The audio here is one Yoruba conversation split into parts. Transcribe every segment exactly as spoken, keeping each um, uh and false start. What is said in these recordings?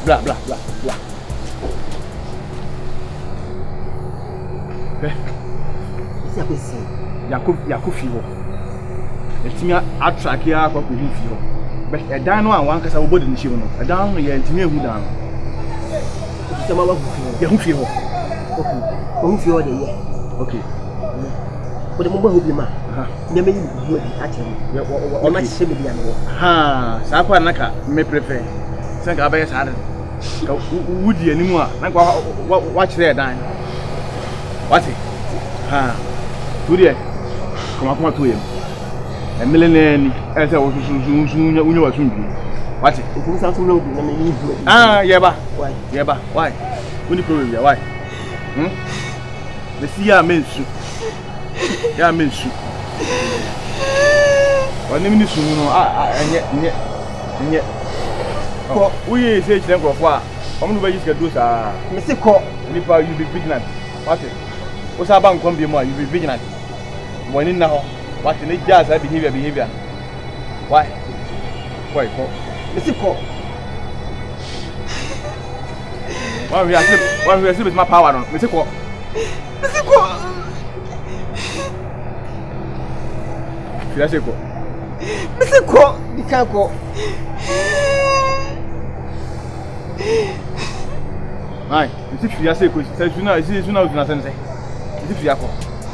blah blah blah blah. Eh. Isi akwesi. Yakov Yakov fiwo. Etimi attrack ya kwa ko hu fiwo. But edan no an wan kasa wo body ni him no. Edan no ye etimi ehu dan. Isi ma wa hu fiwo. Ye hu fiwo. Okay. Hu fiwo de ye. Okay. But mo hu bi ma. Ha. Nyame yi hu bi a chere. Ye o ma chise bi ya no. Ha, sa kwa naka me prefer. Senka abaye sa de. Ka wudi animu a na kwa wa kire edan. What? Ha. Turie. Koma koma to yem. E meleneni, e se wo susu susu unye wa sundu. What? Oku sa so na obi na me yi hu. Ah, yeba. Why? Yeba. Why? Uni problem ya why? Hmm? Me si ya mensu. Ya mensu. Wani mi ni sumu no ah enye enye enye. Ko uye se kire nkrofo a, omu no ba yisika do sa. Me se ko Nipa you be vigilant. What? O sa ba nkom bi mo you be vigilant. Wani na ho. What ne jazz behavior behavior. Why? Why ko? me se ko. Why we are sleep? Why we are sleep with my power on? Me se ko. Me se ko. Fira se ko. Me se ko, di kan ko. Ai, me se fira se ko. Se suna, se suna suna sense. Me se fira ko.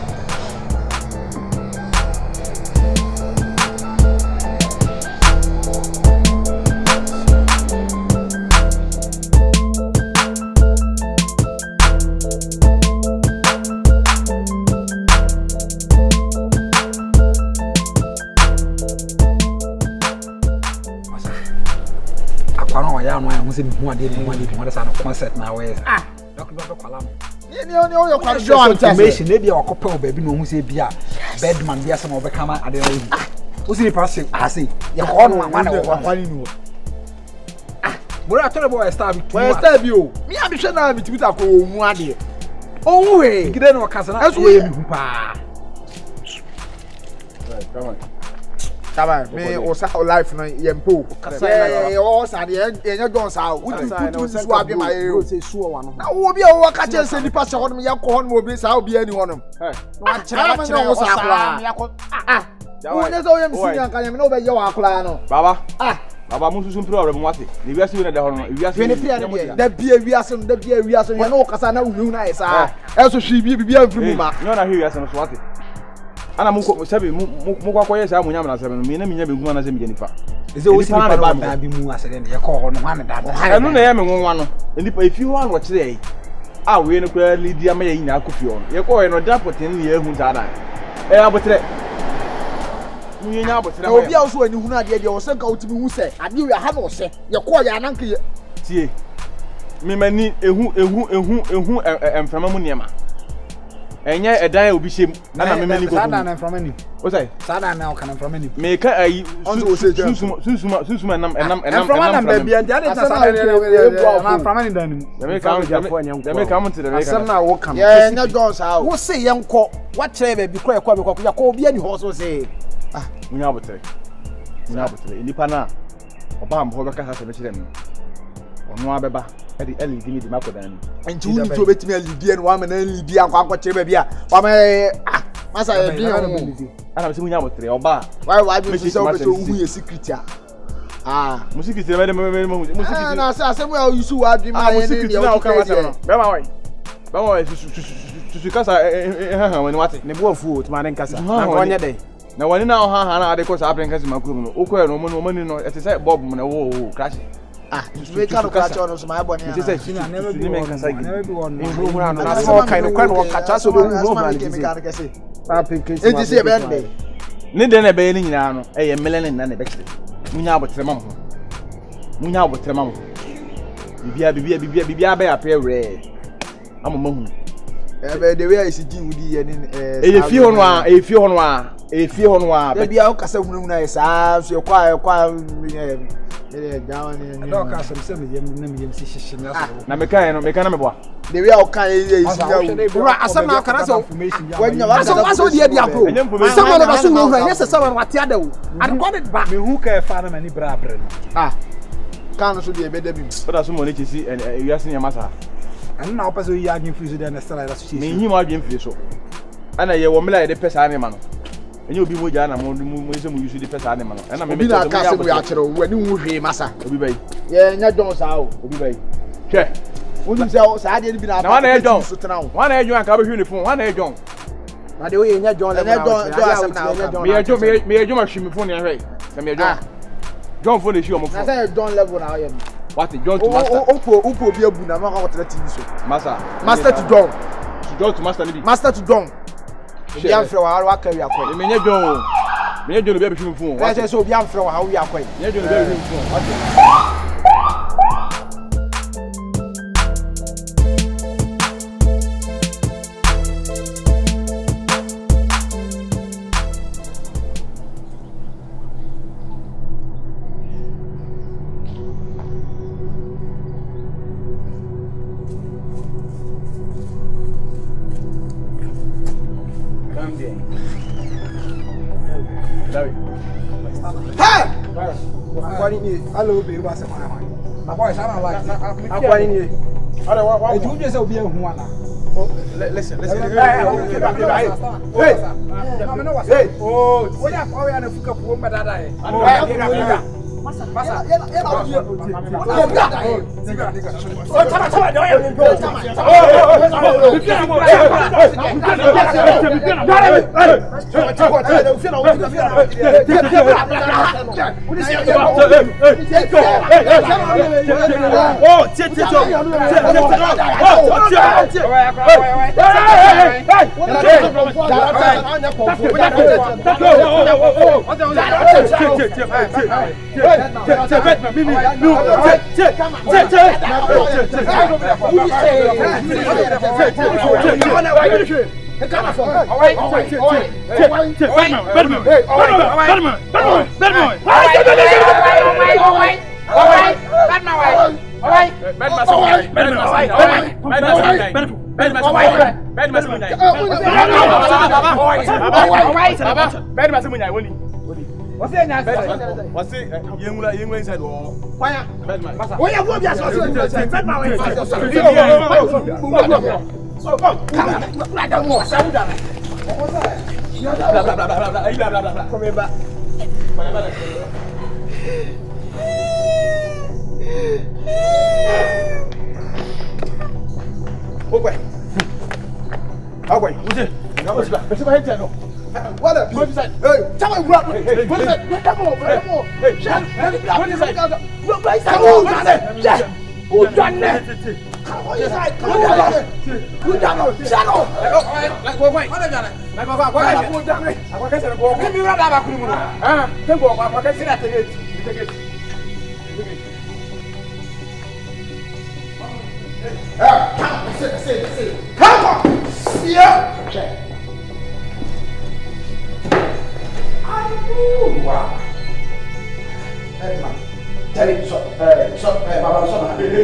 Say more than more than more than concert now where ah doctor doctor kwalam Ni ni oni o kwa show information na bia okopel baby no hu say bia Birdman bia some obekama ade na yi o say pass ah say ye ko no ma na wo kwani ni wo ah bro atore boy star bi boy star bi o mi abi hwe na bi tibita ko omu ade owu he gide no kasa na e mi hu pa Come on. Taba me o sa life no yempo eh o sa de enye don sa o di putu su abi ma e o se su o wa no na wo bi o ka che se nipa se ho no ya ko ho no obi sa obi ani ho no eh wa kira wa kira o sa akla ya ko ah wo ne so yem si nyan kan yem no be ye wa akla no Baba ah Baba mu susu pro mo wate ni wi ase wi na de ho no wi ase ni pia ne da bia wi ase no da bia wi ase no ka sa na wu na e sa e so hwi bi bi amfiri mu ma no na hwi wi ase no so wate ana mu ko sabi mu mu kwa koye sa mu nyam na sabi no me na me nya be guma na se me jenifa eze o si pa ba ba bi mu ase de ye ko ho no ma me da da enu na ye me nwanwa no nipa ifi ho an wo kire yi a we no kwa lidia ma ye nyina akofi ho ye ko ye no da poten ne ye hu za da e abotre mu ye nya abotre ma obi a so ani hu na de de o se ka otimi hu se ade we ha no se ye ko ye ananke ye tie me mani ehu ehu ehu ehu emfama mu niema enye edan obi shem na na me mani go sada na from any o say sada na kan from any me ka ayi susuma susuma susuma enam enam enam from enam da bia ntia de sada na from any dan mu me ka me me ka mo tire me ka asem na wo kam ye nya Jones ha wo se ye nko wa kire ba bi kro ye kwa bi kwa ko obi ani ho so se ah munya abotre munya abotre nipa na oba am ho be ka sa se me kire me onu abeba e di L E D mi di makodan ni enti wu to betimi L E D en wa me na L E D akwa akwa kire ba bia wa me ah masa ye bi ana se munya abotre oba why why be so be so hu ye secret ah ah musiki tire me me musiki ah na say asem ya yusu wa dwi ma ye ni ya o ka wa se no be ma wai be ma wai su su kasa ha ha wani wate ne bo fu o tuma den kasa na ko nya dey na wani na ha ha na ade ko sa apren kasa makuru no o ko e no mo no mo ni no e se bob mo na wo wo crash ah we ka no catch on so my body na say she never be me kasa gi never be one no na so kind of kind of catch so do no man say pa pinkesi e di say be dey ne de na be ni nyina no e ye melene na na be kire munya abotre mam ho munya abotre mam ho bibia bibia bibia bibia be apre we amoma hu e be the way is di wudi ye ni eh e fie ho no a e fie ho no a e fie ho no a bibia o kasa hunu na sa so kwa kwa eh down ni do ka sem sem yem na me yem si hihye na so na me kan no me kan na me boa the way o kan ye is ya bura asam na kana so wanya wa so so di dia pro asam na ba so no hwa yes asam na wate ada wo recorded ba me hu ka fa na mani bra bra ah can so be better be. But as someone to see and you are seeing massa. And now person you are free so then the style that's me him are being free so. And I will like the person animal. And you'll be more than a more use the person animal. And I'm maybe I can't say actually when you hear massa. Obi bay. Yeah, nya don sao. Obi bay. Che. Wonu say say dey be na. One age don. One age don ka be hwe ni phone. One age don. Na dey we nya don le na. Don don asem na. Me age me me age ma hwe me phone ni hwe. Se me age. John phone issue on my phone. Na say don level na here. What is John to master? Opo opo bi abu na ma ka T V so. Master. Master to John. To John to master ni bi. Master to John. Obi am frɛ wa wa carry akɔ. Me nya John o. Me nya John bi abehwe me phone. Wa say so obi am frɛ wa ha wi akɔ. Me nya John bi abehwe me phone. What? Hello, baby, what's up? My boy, I don't like it. I'm going in. I do just a beer one. Listen, listen. Hey, hey, oh, what are you going to pick up woman that I? Masa, masa, ya, ya, oh, chama, chama, doya. Oh, shit, shit, Birdman, Mimi, no, check, check, check, check. What's that? What's it? Young, young inside wall. Why? Birdman. Why you go be as Birdman? So come. Like that more. Sound that. What's that? Blah blah blah blah blah blah. Blah blah blah. Come here back. Okay. Okay. What's it? What's it? What's it? What up? What is that? Hey, tell me what? What is that? Come on, come on. Hey, Jack. What is that? Look like that. Oh, Jack. Oh, Jack. Come on, inside. Come on, good Jack. Jack. Like what? What is that? Like what? What is that? What is that? What is that? Ah, tempo. What is that? Take it. Take it. Ah, come on. Sit, sit, sit. Come on. Yeah. Okay. Wow. Birdman. Tell him so. Eh, so. Eh, Baba, so.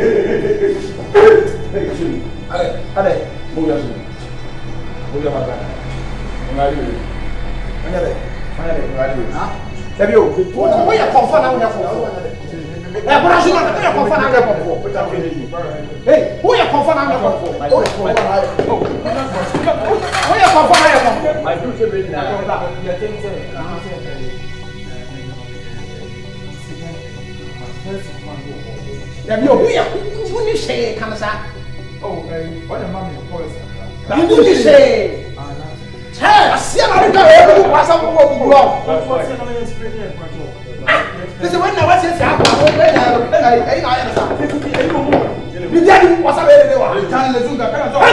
Hey, Jude. Ale, ale. Move your Jude. Move your Baba. Ngari. Ngari. Ngari. Ngari. Ah. Tell you. Who you confirm now? Who you confirm? Eh, but I should not. Who you confirm now? Hey, who you confirm now? Who you confirm now? Who you confirm now? I do say it now. You think so? Yabi obu ya who ni share kan sa. Oh, eh, what the mama boys. Who ni share? Hey, asia na ka e bu kwasa ko bu bro. This is when na wa se se akwa o be na eh eh na ya sa. Ni dia ni kwasa be de wa. Tan le zunga kana so. Hey!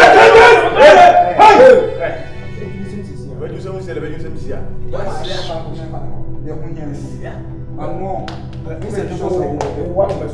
When you say we say le you say sia. Wa sia ba ko na ba. De ko nya ni sia. Amo. This is just one of the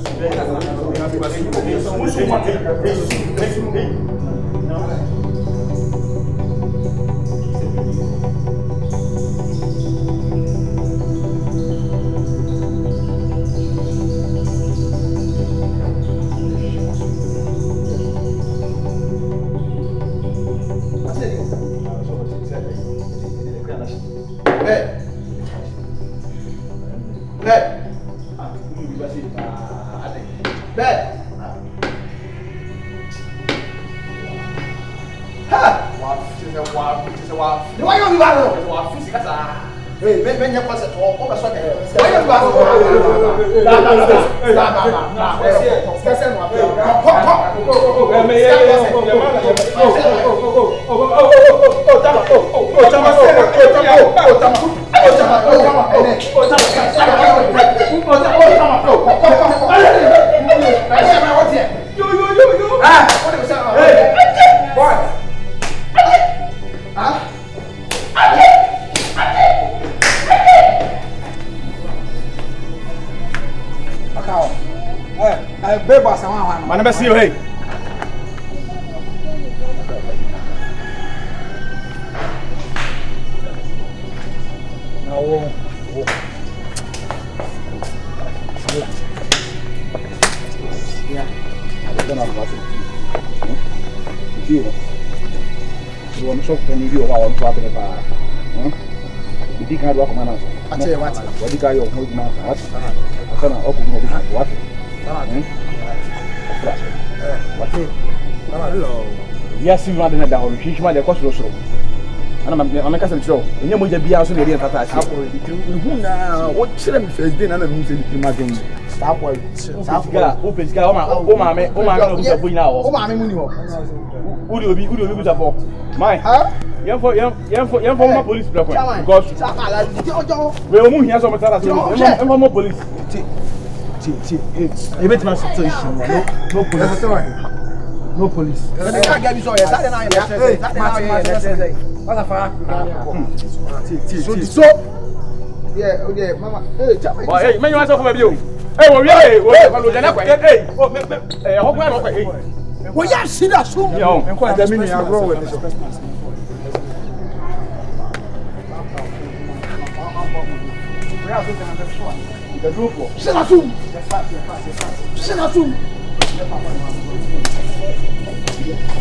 Hey! Hey! mi ba lo. Wa fisi kasa. Hey, me me nya kwase to. Ko be so ke. Wa ye ba lo. Da da da. Da da da. Kase no afi. Ko ko. Eh me ye ye. Oh oh oh oh oh oh tama. Oh oh tama. Oh tama. Oh tama. Oh tama. Oh tama. Ene. Oh tama. Oh tama. Oh tama. Yo yo yo yo. Ah, what do you say? Hey. Boy. Huh? Akao. Eh, eh beba sama wan. Mana besi yo hey. No. Yeah. Ada nak buat. Dia. Dia masuk ke ni dia orang tua apa apa. Hmm. Jadi kan dua kemana? Ache wati. Wadi kayo mau di mana? Sana aku mau di mana? Wati. Sana. Hmm. Eh, wati. Sana lo. Dia sih mana ada dah orang. Sih cuma dia kos losro. Ana ma ka san show. Enye mo jabia so na eri tata ase. Ako di hu na o chire mi first day na na mi se di ma gen. Sa boy. Sa ga, o pesika o ma o ma me, o ma me no buta boyina o. O ma me mu ni ho. Uri obi, uri obi buta fo. Mai. Ha? Yen fo yen yen fo yen fo ma police bla ko. Because sa ala di ojo. we o mu hia so mo tara so. Yen fo mo police. Ti ti ti. E bet ma situation no. No police. No police. E ka ga bi so ye, sa de na ye. Hey, ma ma What's up, so, so, yeah, okay, mama. Hey, oh, hey, man, you want something from you? Hey, we are, hey, we are, we are, hey, oh, me, me, hey, how come I'm okay? We are see that soon. Yeah, I'm quite the meaning I grow with this. The roof. Sit down soon. Sit down soon.